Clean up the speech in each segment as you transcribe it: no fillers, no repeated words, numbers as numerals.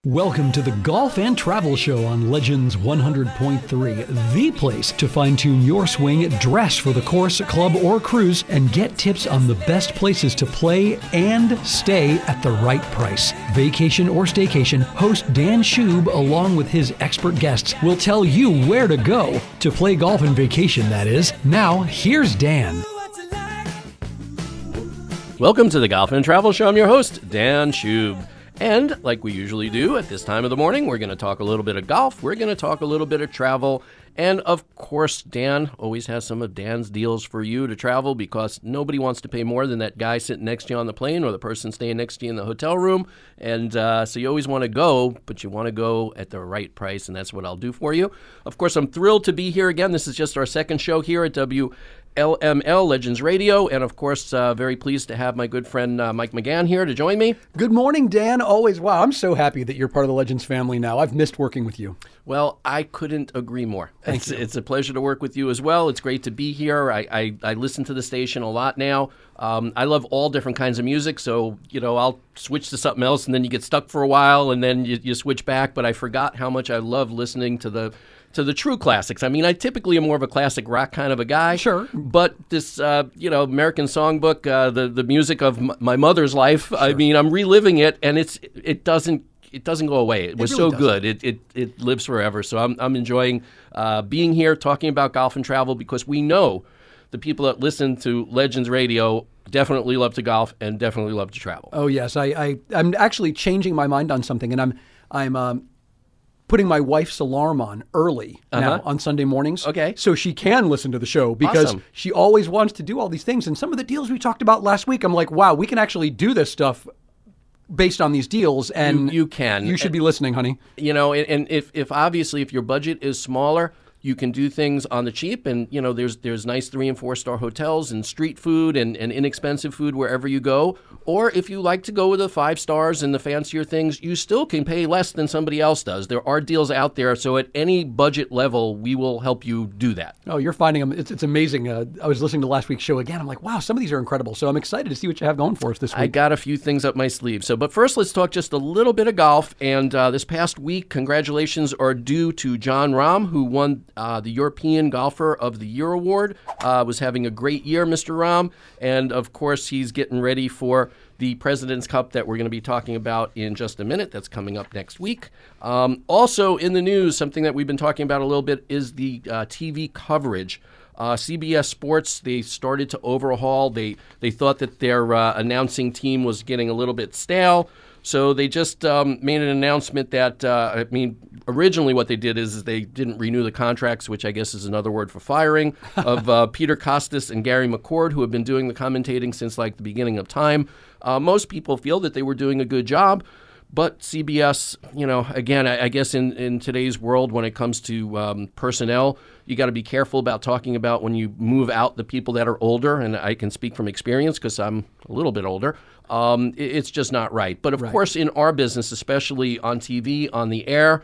Welcome to the Golf and Travel Show on Legends 100.3, the place to fine-tune your swing, dress for the course, club, or cruise, and get tips on the best places to play and stay at the right price. Vacation or staycation, host Dan Schub, along with his expert guests, will tell you where to go to play golf and vacation, that is. Now, here's Dan. Welcome to the Golf and Travel Show. I'm your host, Dan Schub. And like we usually do at this time of the morning, we're going to talk a little bit of golf, we're going to talk a little bit of travel, and of course, Dan always has some of Dan's deals for you to travel because nobody wants to pay more than that guy sitting next to you on the plane or the person staying next to you in the hotel room. And so you always want to go, but you want to go at the right price, and that's what I'll do for you. Of course, I'm thrilled to be here again. This is just our second show here at WLML Legends Radio, and of course, very pleased to have my good friend Mike McGann here to join me. Good morning, Dan. Always. Wow, I'm so happy that you're part of the Legends family now. I've missed working with you. Well, I couldn't agree more. Thank you. It's a pleasure to work with you as well. It's great to be here. I listen to the station a lot now. I love all different kinds of music, so I'll switch to something else, and then you get stuck for a while, and then you switch back. But I forgot how much I love listening to the true classics. I mean, I typically am more of a classic rock kind of a guy. Sure. But this, American Songbook, the music of my mother's life, sure. I mean, I'm reliving it, and it doesn't go away. It was really so good. It lives forever. So I'm enjoying being here, talking about golf and travel, because we know the people that listen to Legends Radio definitely love to golf and definitely love to travel. Oh, yes. I'm actually changing my mind on something, and I'm putting my wife's alarm on early now on Sunday mornings. Okay. So she can listen to the show because Awesome. She always wants to do all these things. And some of the deals we talked about last week, I'm like, wow, we can actually do this stuff based on these deals. And you can. You should be listening, honey. And if obviously if your budget is smaller, you can do things on the cheap, and there's nice 3- and 4-star hotels and street food and inexpensive food wherever you go. Or if you like to go with the 5 stars and the fancier things, you still can pay less than somebody else does. There are deals out there, so at any budget level, we will help you do that. Oh, you're finding them. It's amazing. I was listening to last week's show again. I'm like, wow, some of these are incredible. So I'm excited to see what you have going for us this week. I got a few things up my sleeve. But first, let's talk just a little bit of golf. And this past week, congratulations are due to Jon Rahm, who won the European Golfer of the Year award. Was having a great year, Mr. Rahm. And of course, he's getting ready for the President's Cup that we're going to be talking about in just a minute. That's coming up next week. Also in the news, something that we've been talking about a little bit is the TV coverage. CBS Sports, they started to overhaul. They thought that their announcing team was getting a little bit stale. So they just made an announcement that, originally what they did is they didn't renew the contracts, which I guess is another word for firing, of Peter Kostis and Gary McCord, who have been doing the commentating since like the beginning of time. Most people feel that they were doing a good job, but CBS, again, I guess in today's world, when it comes to personnel, you got to be careful about talking about when you move out the people that are older, and I can speak from experience because I'm a little bit older. It's just not right. But of course, in our business, especially on TV, on the air,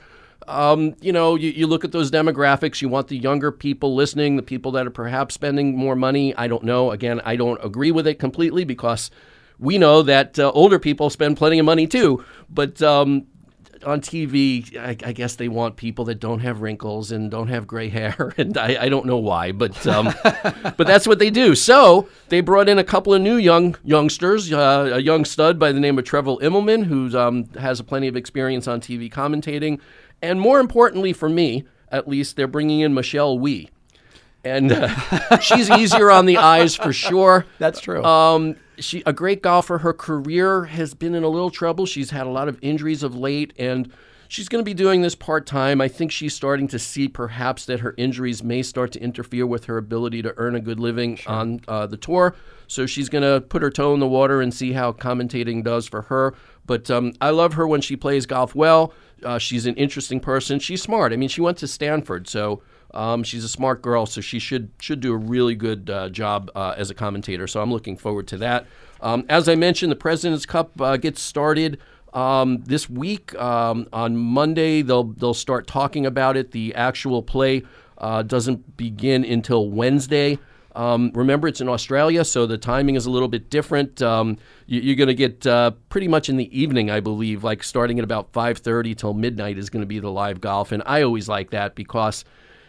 you look at those demographics. You want the younger people listening, the people that are perhaps spending more money. I don't know. Again, I don't agree with it completely because we know that older people spend plenty of money too. But on TV, I guess they want people that don't have wrinkles and don't have gray hair, and I don't know why, but but that's what they do. So they brought in a couple of new youngsters, a young stud by the name of Trevor Immelman, who has plenty of experience on TV commentating, and more importantly for me, at least, they're bringing in Michelle Wie. And she's easier on the eyes for sure. That's true. She a great golfer. Her career has been in a little trouble. She's had a lot of injuries of late, and she's going to be doing this part-time. I think she's starting to see perhaps that her injuries may start to interfere with her ability to earn a good living on the tour. So she's going to put her toe in the water and see how commentating does for her. But I love her when she plays golf well. She's an interesting person. She's smart. I mean, she went to Stanford, so she's a smart girl, so she should do a really good job as a commentator. So I'm looking forward to that. As I mentioned, the President's Cup gets started this week. On Monday, they'll start talking about it. The actual play doesn't begin until Wednesday. Remember, it's in Australia, so the timing is a little bit different. You're going to get pretty much in the evening, I believe, like starting at about 5:30 till midnight is going to be the live golf. And I always like that because,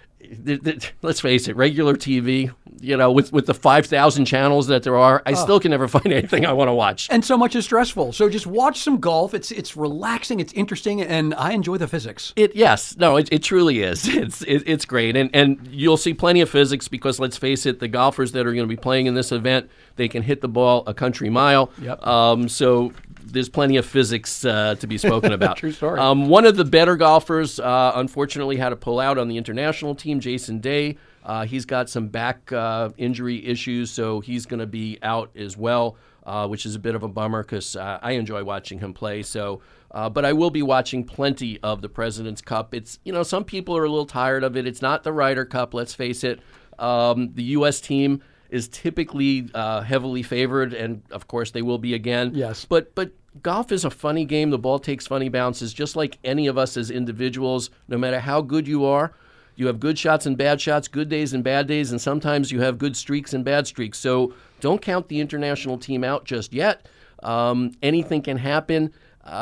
let's face it, regular TV, with the 5,000 channels that there are, I still can never find anything I want to watch. And so much is stressful. So just watch some golf. It's relaxing, it's interesting, and I enjoy the physics. It truly is. It's great. And you'll see plenty of physics because, let's face it, the golfers that are going to be playing in this event, they can hit the ball a country mile. Yep. So there's plenty of physics to be spoken about. True story. One of the better golfers, unfortunately, had to pull out on the international team, Jason Day. He's got some back injury issues, so he's going to be out as well, which is a bit of a bummer because I enjoy watching him play. So, but I will be watching plenty of the President's Cup. It's, some people are a little tired of it. It's not the Ryder Cup, let's face it. The U.S. team is typically heavily favored, and of course they will be again. Yes. But golf is a funny game. The ball takes funny bounces, just like any of us as individuals. No matter how good you are, you have good shots and bad shots, good days and bad days, and sometimes you have good streaks and bad streaks. So don't count the international team out just yet. Anything can happen.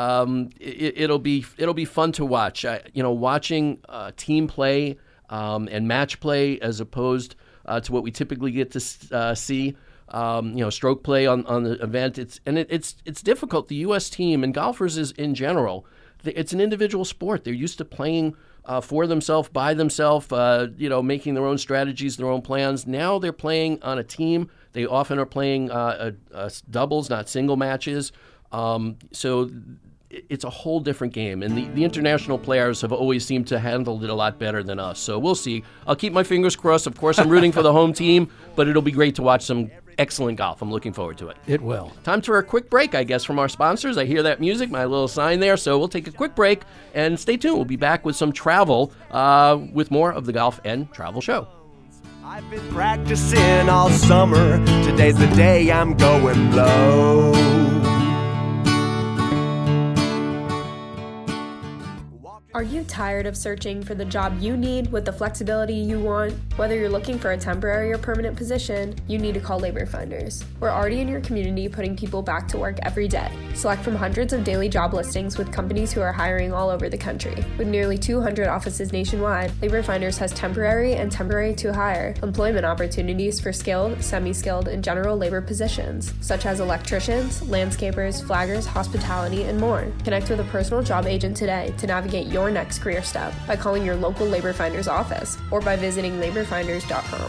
It'll be fun to watch. Watching team play and match play as opposed to what we typically get to see. Stroke play on the event. It's difficult. The U.S. team and golfers is in general, it's an individual sport. They're used to playing for themselves, by themselves, making their own strategies, their own plans. Now they're playing on a team. They often are playing doubles, not single matches. So it's a whole different game. And the international players have always seemed to handle it a lot better than us. So we'll see. I'll keep my fingers crossed. Of course, I'm rooting for the home team, but it'll be great to watch some excellent golf. I'm looking forward to it. It will. Time for a quick break, I guess, from our sponsors. I hear that music, my little sign there. So we'll take a quick break and stay tuned. We'll be back with some travel with more of the Golf and Travel Show. I've been practicing all summer. Today's the day I'm going low. Are you tired of searching for the job you need with the flexibility you want? Whether you're looking for a temporary or permanent position, you need to call Labor Finders. We're already in your community putting people back to work every day. Select from hundreds of daily job listings with companies who are hiring all over the country. With nearly 200 offices nationwide, Labor Finders has temporary and temporary to hire employment opportunities for skilled, semi-skilled, and general labor positions, such as electricians, landscapers, flaggers, hospitality, and more. Connect with a personal job agent today to navigate your next career step by calling your local Labor Finders office or by visiting laborfinders.com.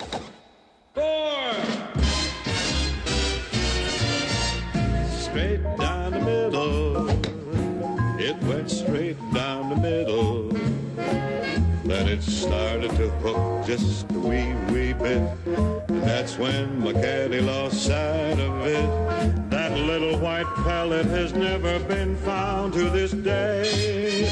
4 straight down the middle. It went straight down the middle. Then it started to hook just a wee bit. And that's when my caddy lost sight of it. That little white pellet has never been found to this day.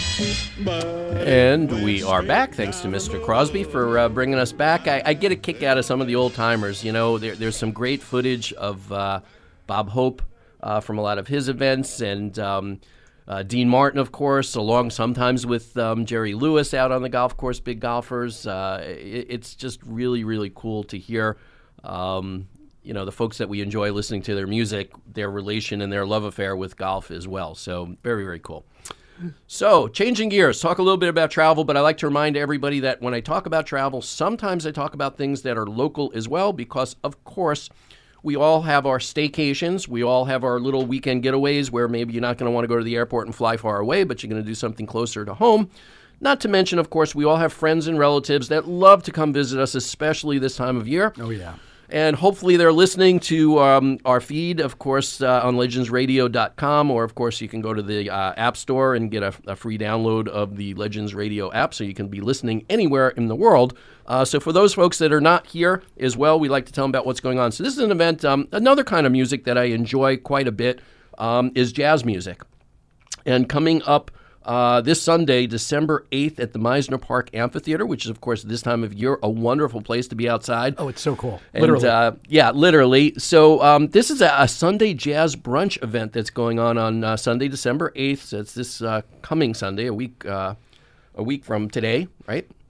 And we are back. Thanks to Mr. Crosby for bringing us back. I get a kick out of some of the old timers. There's some great footage of Bob Hope from a lot of his events, and Dean Martin, of course, along sometimes with Jerry Lewis out on the golf course, big golfers. It's just really, really cool to hear, the folks that we enjoy listening to their music, their relation and their love affair with golf as well. So very, very cool. So, changing gears, talk a little bit about travel, but I like to remind everybody that when I talk about travel, sometimes I talk about things that are local as well because, of course, we all have our staycations. We all have our little weekend getaways where maybe you're not going to want to go to the airport and fly far away, but you're going to do something closer to home. Not to mention, of course, we all have friends and relatives that love to come visit us, especially this time of year. Oh, yeah. And hopefully they're listening to our feed, of course, on legendsradio.com, or, of course, you can go to the App Store and get a free download of the Legends Radio app so you can be listening anywhere in the world. So for those folks that are not here as well, we like to tell them about what's going on. So this is an event. Another kind of music that I enjoy quite a bit is jazz music. And coming up this Sunday, December 8th at the Meisner Park Amphitheater, which is, of course, this time of year, a wonderful place to be outside. Oh, it's so cool. And, literally. Yeah, literally. So this is a Sunday jazz brunch event that's going on Sunday, December 8th. So it's this coming Sunday, a week from today, right?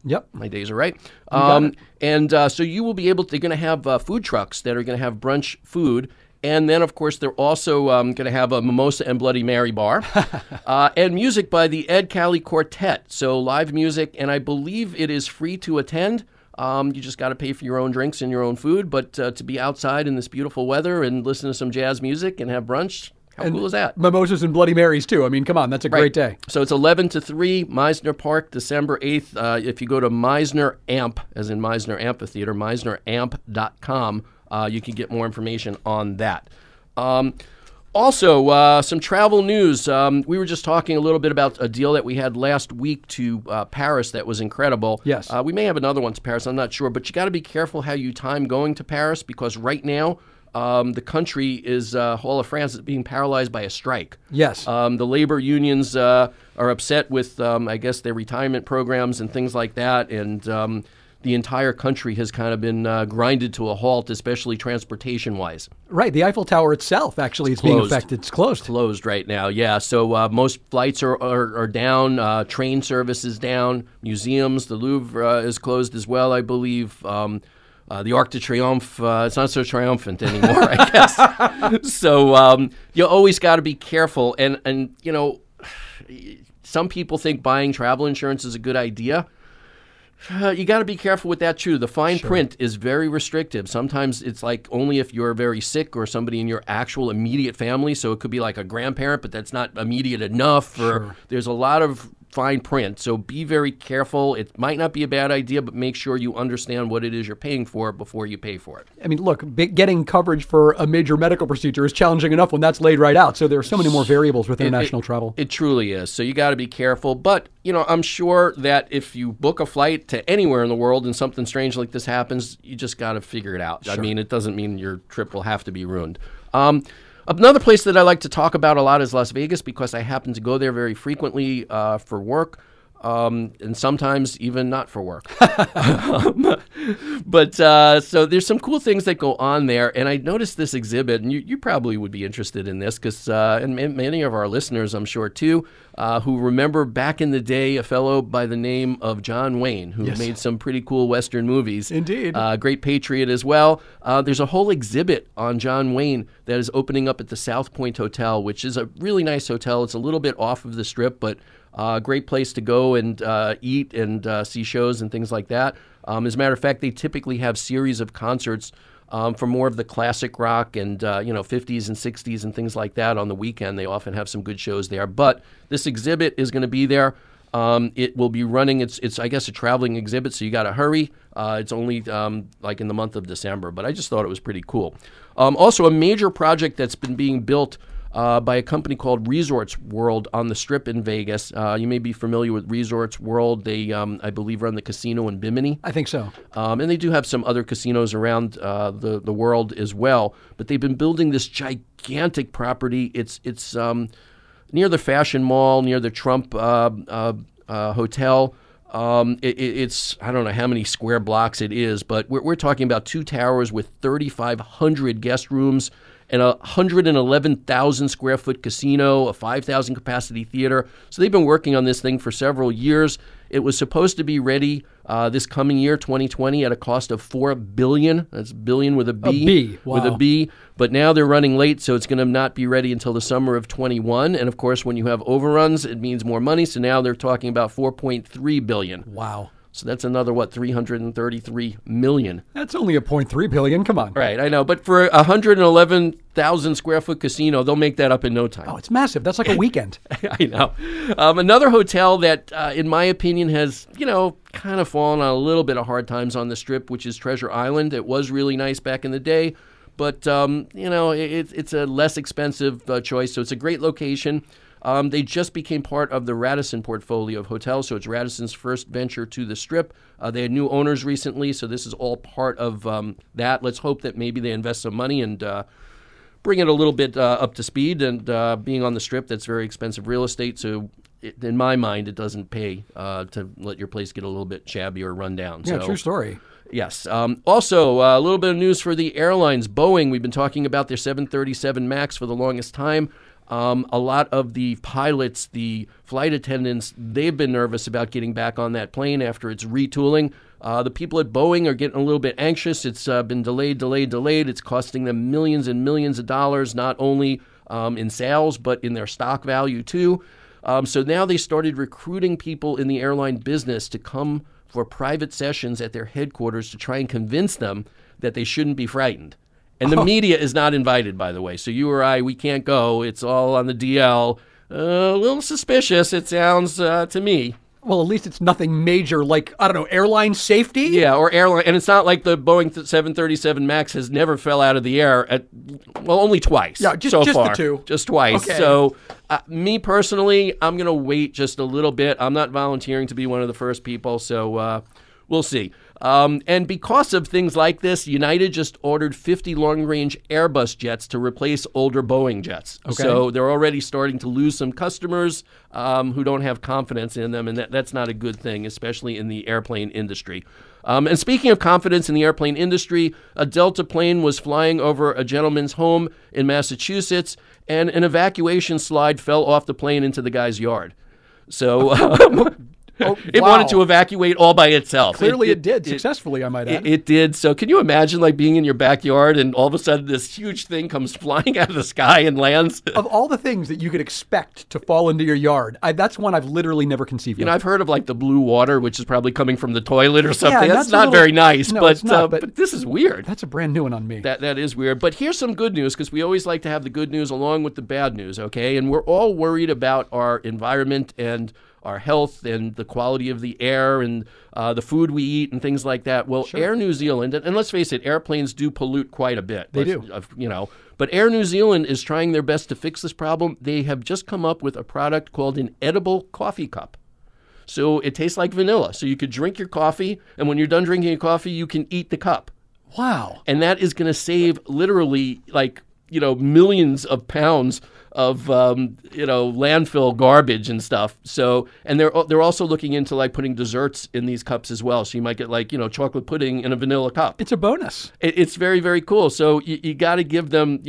Yep. My days are right. got it. And so you will be able to, they're going to have food trucks that are going to have brunch food. And then, of course, they're also going to have a mimosa and Bloody Mary bar and music by the Ed Cali Quartet. So live music, and I believe it is free to attend. You just got to pay for your own drinks and your own food. But to be outside in this beautiful weather and listen to some jazz music and have brunch, how cool is that? Mimosas and Bloody Marys, too. I mean, come on, that's a great day. So it's 11 to 3, Meisner Park, December 8th. If you go to Meisner Amp, as in Meisner Amphitheater, meisneramp.com, you can get more information on that. Also, some travel news. We were just talking a little bit about a deal that we had last week to Paris that was incredible. Yes. We may have another one to Paris, I'm not sure. But you got to be careful how you time going to Paris, because right now the country is, all of France is being paralyzed by a strike. Yes. The labor unions are upset with, I guess, their retirement programs and things like that. And the entire country has kind of been grinded to a halt, especially transportation-wise. Right. The Eiffel Tower itself actually is being affected. It's closed. Closed right now, yeah. So most flights are down. Train service is down. Museums, the Louvre is closed as well, I believe. The Arc de Triomphe, it's not so triumphant anymore, I guess. So you always got to be careful. And, you know, some people think buying travel insurance is a good idea. You got to be careful with that, too. The fine print is very restrictive. Sometimes it's like only if you're very sick or somebody in your actual immediate family. So it could be like a grandparent, but that's not immediate enough. Or there's a lot of fine print. So be very careful. It might not be a bad idea, but make sure you understand what it is you're paying for before you pay for it. I mean, look, getting coverage for a major medical procedure is challenging enough when that's laid right out. So there are so many more variables with international travel. It truly is. So you got to be careful. But, you know, I'm sure that if you book a flight to anywhere in the world and something strange like this happens, you just got to figure it out. I mean, it doesn't mean your trip will have to be ruined. Another place that I like to talk about a lot is Las Vegas, because I happen to go there very frequently for work, and sometimes even not for work. But so there's some cool things that go on there, and I noticed this exhibit, and you probably would be interested in this, because and many of our listeners, I'm sure, too, who remember back in the day a fellow by the name of John Wayne, who made some pretty cool Western movies. Indeed. Great patriot as well. There's a whole exhibit on John Wayne that is opening up at the South Point Hotel, which is a really nice hotel. It's a little bit off of the Strip, but great place to go and eat and see shows and things like that. As a matter of fact, they typically have series of concerts for more of the classic rock and 50s and 60s and things like that on the weekend. They often have some good shows there. But this exhibit is going to be there. It will be running. It's I guess a traveling exhibit, so you got to hurry. It's only like in the month of December, but I just thought it was pretty cool. Also, a major project that's been being built by a company called Resorts World on the Strip in Vegas. You may be familiar with Resorts World. They, I believe, run the casino in Bimini. I think so. And they do have some other casinos around the world as well. But they've been building this gigantic property. It's near the Fashion Mall, near the Trump Hotel. It's, I don't know how many square blocks it is, but we're talking about 2 towers with 3,500 guest rooms and a 111,000 square foot casino, a 5,000 capacity theater. So they've been working on this thing for several years. It was supposed to be ready this coming year, 2020, at a cost of $4 billion. That's billion with a B. A B, wow. With a B. But now they're running late, so it's going to not be ready until the summer of 21. And of course, when you have overruns, it means more money. So now they're talking about $4.3 billion. Wow. So that's another, $333 million. That's only a $0.3 billion. Come on. Right, I know. But for a 111,000 square foot casino, they'll make that up in no time. Oh, it's massive. That's like a weekend. I know. Another hotel that, in my opinion, has, kind of fallen on a little bit of hard times on the Strip, which is Treasure Island. It was really nice back in the day, but, it's a less expensive choice, so it's a great location. They just became part of the Radisson portfolio of hotels, so it's Radisson's first venture to the Strip. They had new owners recently, so this is all part of that. Let's hope that maybe they invest some money and bring it a little bit up to speed. And being on the Strip, that's very expensive real estate, so in my mind, it doesn't pay to let your place get a little bit shabby or run down. Yeah, true story. Yes. Also, a little bit of news for the airlines. Boeing, we've been talking about their 737 MAX for the longest time. A lot of the pilots, the flight attendants, they've been nervous about getting back on that plane after its retooling. The people at Boeing are getting a little bit anxious. It's been delayed. It's costing them millions and millions of dollars, not only in sales, but in their stock value too. So now they started recruiting people in the airline business to come for private sessions at their headquarters to try and convince them that they shouldn't be frightened. And the media is not invited, by the way. So you or I, we can't go. It's all on the DL. A little suspicious, it sounds to me. Well, at least it's nothing major like, I don't know, airline safety? Yeah, or airline. And it's not like the Boeing 737 MAX has never fell out of the air only twice. Yeah, just far. The two. Just twice. Okay. So me personally, I'm going to wait just a little bit. I'm not volunteering to be one of the first people, so we'll see. And because of things like this, United just ordered 50 long-range Airbus jets to replace older Boeing jets. Okay. So they're already starting to lose some customers who don't have confidence in them, and that's not a good thing, especially in the airplane industry. And speaking of confidence in the airplane industry, a Delta plane was flying over a gentleman's home in Massachusetts, and an evacuation slide fell off the plane into the guy's yard. So it wanted to evacuate all by itself. Clearly it did, successfully, I might add. It did. So can you imagine like being in your backyard and all of a sudden this huge thing comes flying out of the sky and lands? Of all the things that you could expect to fall into your yard, that's one I've literally never conceived of. You know, I've heard of like the blue water, which is probably coming from the toilet or something. Yeah, that's not very nice, no, but, it's not, but this is weird. That's a brand new one on me. That is weird. But here's some good news, because we always like to have the good news along with the bad news, okay? And we're all worried about our environment and our health and the quality of the air and the food we eat and things like that. Well, Sure. Air New Zealand, and let's face it, airplanes do pollute quite a bit. They do. You know, but Air New Zealand is trying their best to fix this problem. They have just come up with a product called an edible coffee cup. So it tastes like vanilla. So you could drink your coffee, and when you're done drinking your coffee, you can eat the cup. Wow. And that is going to save literally millions of pounds of landfill garbage and stuff. So, and they're also looking into like putting desserts in these cups as well. So you might get chocolate pudding in a vanilla cup. It's a bonus. It's very, very cool. So you got to give them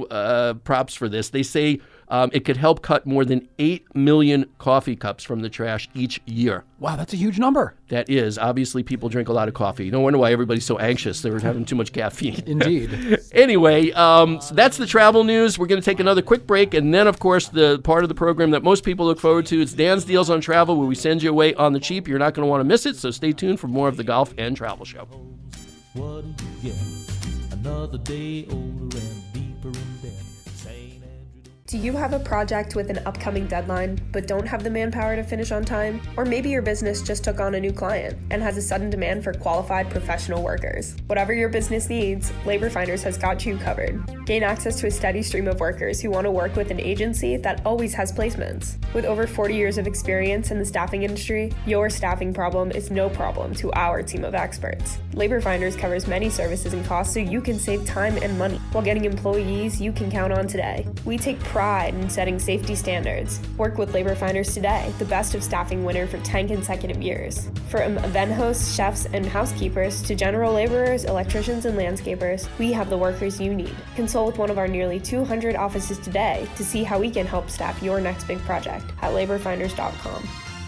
props for this. They say it could help cut more than 8 million coffee cups from the trash each year. Wow, that's a huge number. That is. Obviously, people drink a lot of coffee. No wonder why everybody's so anxious. They're having too much caffeine. Indeed. Anyway, so that's the travel news. We're going to take another quick break. And then, of course, the part of the program that most people look forward to, it's Dan's Deals on Travel, where we send you away on the cheap. You're not going to want to miss it. So stay tuned for more of the Golf and Travel Show. What do you get? Another day older and deeper in debt. St. Andrew. Do you have a project with an upcoming deadline but don't have the manpower to finish on time? Or maybe your business just took on a new client and has a sudden demand for qualified professional workers. Whatever your business needs, Labor Finders has got you covered. Gain access to a steady stream of workers who want to work with an agency that always has placements. With over 40 years of experience in the staffing industry, your staffing problem is no problem to our team of experts. Labor Finders covers many services and costs so you can save time and money while getting employees you can count on today. We take pride in setting safety standards. Work with Labor Finders today, the best of staffing winner for 10 consecutive years. From event hosts, chefs, and housekeepers to general laborers, electricians, and landscapers, we have the workers you need. Consult with one of our nearly 200 offices today to see how we can help staff your next big project at laborfinders.com.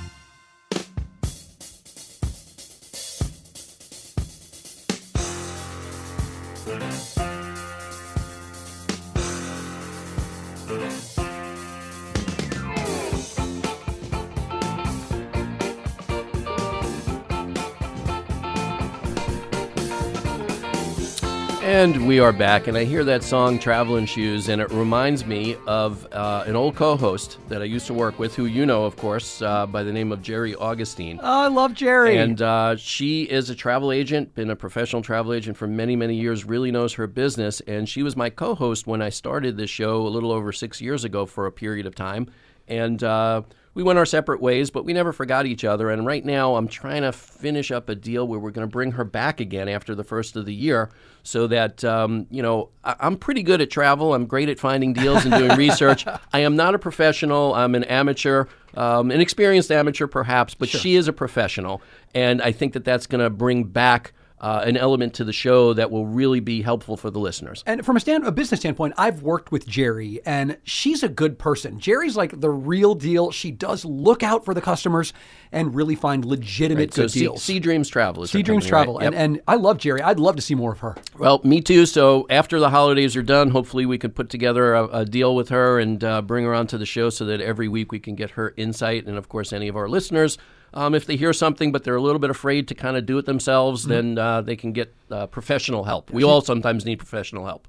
And we are back, and I hear that song, Traveling Shoes, and it reminds me of an old co-host that I used to work with, who you know, of course, by the name of Jerry Augustine. Oh, I love Jerry. And she is a travel agent, been a professional travel agent for many, many years, really knows her business, and she was my co-host when I started this show a little over 6 years ago for a period of time. And we went our separate ways, but we never forgot each other. And right now I'm trying to finish up a deal where we're going to bring her back again after the first of the year so that, I'm pretty good at travel. I'm great at finding deals and doing research. I am not a professional. I'm an amateur, an experienced amateur perhaps, but Sure. She is a professional. And I think that that's going to bring back an element to the show that will really be helpful for the listeners. And from a business standpoint, I've worked with Jerry, and she's a good person. Jerry's like the real deal. She does look out for the customers and really find legitimate good deals. Sea Dreams Travel is Sea Dreams Travel. Right? Yep. And I love Jerry. I'd love to see more of her. Well, me too. So after the holidays are done, hopefully we could put together a deal with her and bring her onto the show so that every week we can get her insight. And, of course, any of our listeners, if they hear something but they're a little bit afraid to kind of do it themselves, then they can get professional help. We all sometimes need professional help.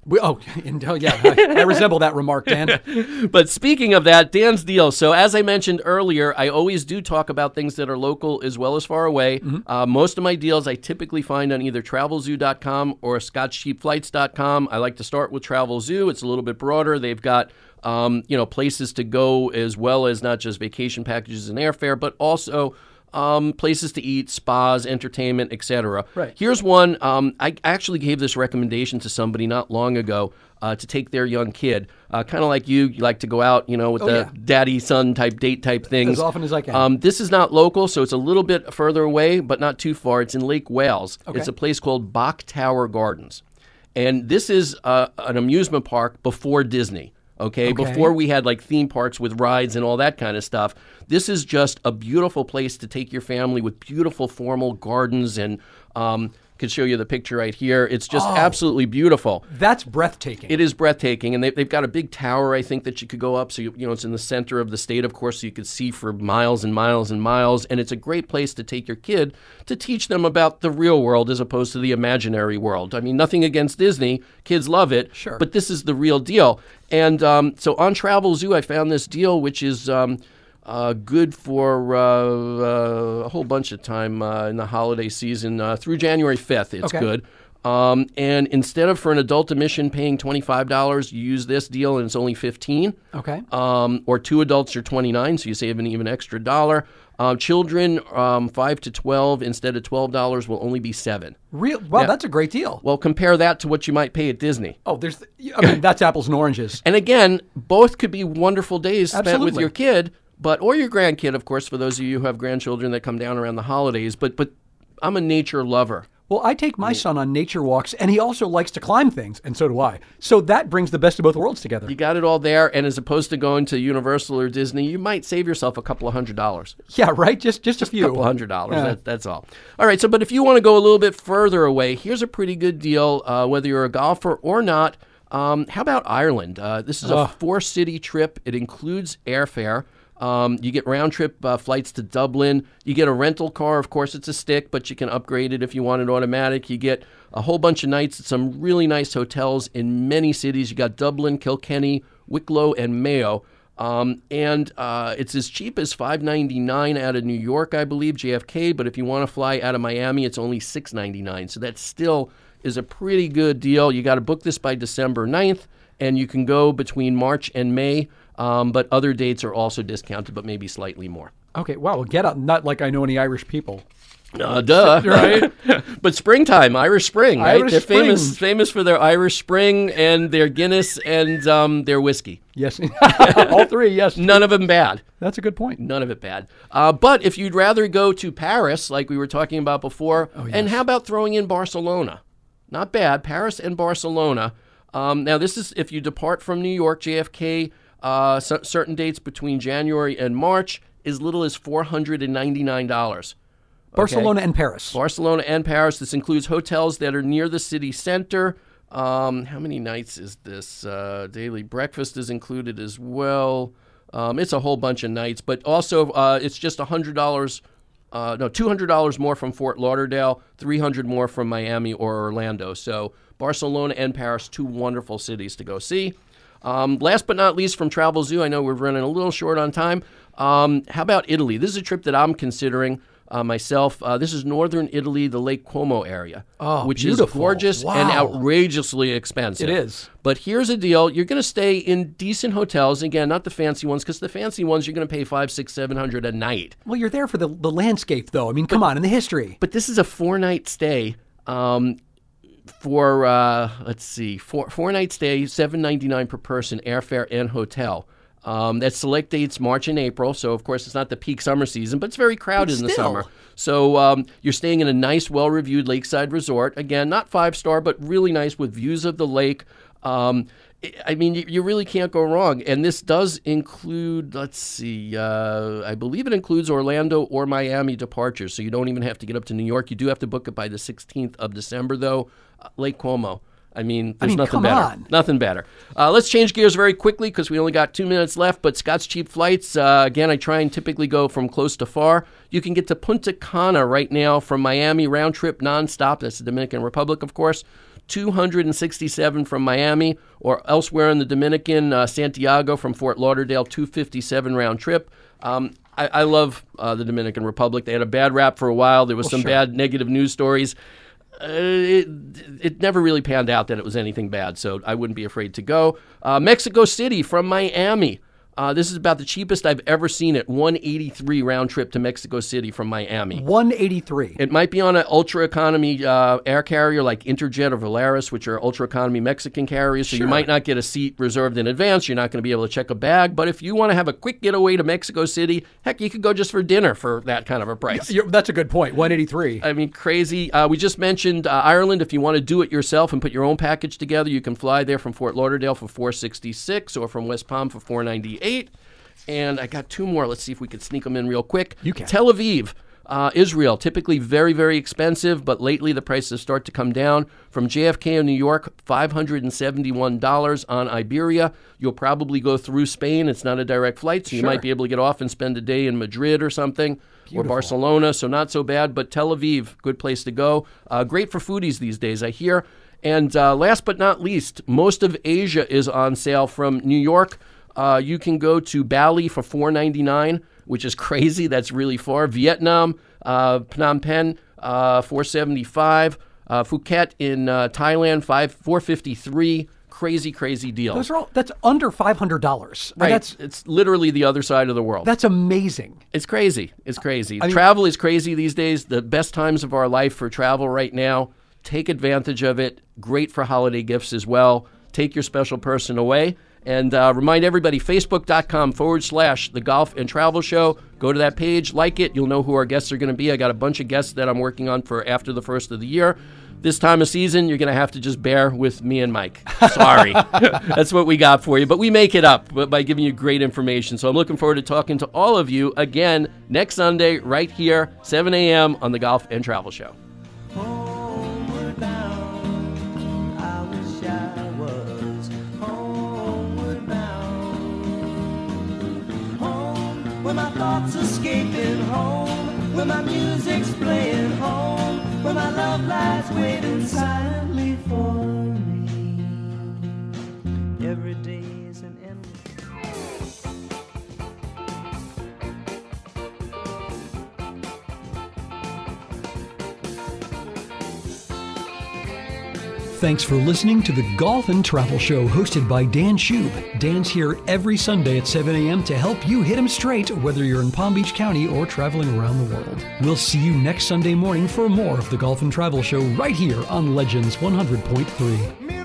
I resemble that remark, Dan. But speaking of that, Dan's deal. So as I mentioned earlier, I always do talk about things that are local as well as far away. Most of my deals I typically find on either TravelZoo.com or ScottCheapFlights.com. I like to start with Travel Zoo. It's a little bit broader. They've got places to go as well as not just vacation packages and airfare, but also places to eat, spas, entertainment, etc. Right. Here's one. I actually gave this recommendation to somebody not long ago to take their young kid. Kind of like you like to go out, with daddy-son type date type things. As often as I can. This is not local, so it's a little bit further away, but not too far. It's in Lake Wales. Okay. It's a place called Bach Tower Gardens. And this is an amusement park before Disney. Okay, before we had like theme parks with rides and all that kind of stuff. This is just a beautiful place to take your family with beautiful formal gardens, and could show you the picture right here. It's just absolutely beautiful. That's breathtaking. It is breathtaking, and they've got a big tower, I think, that you could go up. So it's in the center of the state, of course, so you could see for miles and miles and miles. And it's a great place to take your kid to teach them about the real world as opposed to the imaginary world. I mean, nothing against Disney, kids love it, sure, but this is the real deal. And so on Travel Zoo, I found this deal, which is good for a whole bunch of time in the holiday season through January 5th. It's good. And instead of for an adult admission paying $25, you use this deal and it's only $15. Okay. Or two adults are $29, so you save an even extra $1. Children 5 to 12 instead of $12 will only be $7. Wow, that's a great deal. Well, compare that to what you might pay at Disney. Oh, that's apples and oranges. And again, both could be wonderful days spent with your kid. Or your grandkid, of course, for those of you who have grandchildren that come down around the holidays. But I'm a nature lover. Well, I take my son on nature walks, and he also likes to climb things, and so do I. So that brings the best of both worlds together. You got it all there, and as opposed to going to Universal or Disney, you might save yourself a couple of $100. Yeah, right? Just a few. A couple $100. Yeah. That's all. All right, but if you want to go a little bit further away, here's a pretty good deal, whether you're a golfer or not. How about Ireland? This is a 4-city trip. It includes airfare. You get round-trip flights to Dublin. You get a rental car. Of course, it's a stick, but you can upgrade it if you want it automatic. You get a whole bunch of nights at some really nice hotels in many cities. You got Dublin, Kilkenny, Wicklow, and Mayo. And it's as cheap as $5.99 out of New York, I believe, JFK. But if you want to fly out of Miami, it's only $6.99. So that still is a pretty good deal. You got to book this by December 9th, and you can go between March and May. But other dates are also discounted, but maybe slightly more. Okay, wow. Well, get out. Not like I know any Irish people. Duh. Right? But springtime, Irish Spring, right? Irish They're Spring. famous for their Irish Spring and their Guinness and their whiskey. Yes. All three, yes. None of them bad. That's a good point. None of it bad. But if you'd rather go to Paris, like we were talking about before, and how about throwing in Barcelona? Not bad. Paris and Barcelona. Now, this is if you depart from New York, JFK, certain dates between January and March, as little as $499. Barcelona and Paris. Barcelona and Paris. This includes hotels that are near the city center. How many nights is this? Daily breakfast is included as well. It's a whole bunch of nights, but also it's just $200 more from Fort Lauderdale, $300 more from Miami or Orlando. So Barcelona and Paris, two wonderful cities to go see. Last but not least, from Travel Zoo, I know we're running a little short on time. How about Italy? This is a trip that I'm considering myself. This is northern Italy, the Lake Como area, which beautiful. Is gorgeous and outrageously expensive. It is. But here's a deal. You're going to stay in decent hotels. Again, not the fancy ones, because the fancy ones you're going to pay $500, $600, $700 a night. Well, you're there for the landscape, though. I mean, come on, in the history. But this is a 4-night stay. For let's see, four-night stay, $799 per person, airfare and hotel. That select dates March and April, so of course it's not the peak summer season, but it's very crowded in the summer. So you're staying in a nice, well-reviewed lakeside resort. Again, not 5-star, but really nice with views of the lake. I mean, you really can't go wrong. And this does include, let's see, I believe it includes Orlando or Miami departures, so you don't even have to get up to New York. You do have to book it by the 16th of December, though. Lake Como. I mean, there's nothing come better. on. Nothing better. Let's change gears very quickly because we only got 2 minutes left. But Scott's Cheap Flights, again, I try and typically go from close to far. You can get to Punta Cana right now from Miami, round trip, nonstop. That's the Dominican Republic, of course. $267 from Miami, or elsewhere in the Dominican, Santiago from Fort Lauderdale, $257 round trip. I love the Dominican Republic. They had a bad rap for a while. There was some bad negative news stories. It never really panned out that it was anything bad, so I wouldn't be afraid to go. Mexico City from Miami. This is about the cheapest I've ever seen it, $183 round trip to Mexico City from Miami. $183. It might be on an ultra economy air carrier like Interjet or Volaris, which are ultra economy Mexican carriers. So you might not get a seat reserved in advance. You're not going to be able to check a bag. But if you want to have a quick getaway to Mexico City, heck, you could go just for dinner for that kind of a price. That's a good point. $183. I mean, crazy. We just mentioned Ireland. If you want to do it yourself and put your own package together, you can fly there from Fort Lauderdale for $466 or from West Palm for $498. And I got 2 more. Let's see if we could sneak them in real quick. You can. Tel Aviv, Israel, typically very, very expensive, but lately the prices start to come down. From JFK in New York, $571 on Iberia. You'll probably go through Spain. It's not a direct flight, so you might be able to get off and spend a day in Madrid or something. Or Barcelona, so not so bad. But Tel Aviv, good place to go. Great for foodies these days, I hear. And last but not least, most of Asia is on sale from New York. You can go to Bali for $499, which is crazy. That's really far. Vietnam, Phnom Penh, $475. Phuket in Thailand, $453. Crazy deal. That's under $500. Right. It's literally the other side of the world. That's amazing. It's crazy. Travel is crazy these days. The best times of our life for travel right now. Take advantage of it. Great for holiday gifts as well. Take your special person away. And remind everybody, Facebook.com/The Golf and Travel Show. Go to that page, like it. You'll know who our guests are going to be. I got a bunch of guests that I'm working on for after the first of the year. This time of season, you're going to have to just bear with me and Mike. Sorry. That's what we got for you. But we make it up by giving you great information. So I'm looking forward to talking to all of you again next Sunday right here, 7 a.m. on The Golf and Travel Show. Homeward bound, I wish I was homeward bound. Home, where my thoughts escaping, home, where my music's playing, home, where my love lies waiting silently for me. Every day is an endless. Thanks for listening to the Golf and Travel Show hosted by Dan Schub. Dan's here every Sunday at 7 a.m. to help you hit 'em straight, whether you're in Palm Beach County or traveling around the world. We'll see you next Sunday morning for more of the Golf and Travel Show right here on Legends 100.3.